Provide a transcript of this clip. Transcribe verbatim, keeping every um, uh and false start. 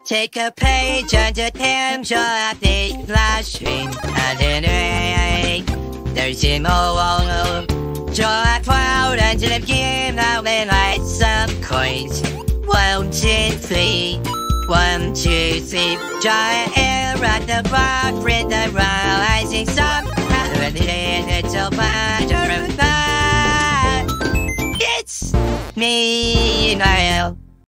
Take a page and attempt to update flashing and then there's a more draw a cloud until the game now they like some coins. One, two, three. One, two, three. Dry air at the bar, print the rising sun. It's a matter of fact. It's me now.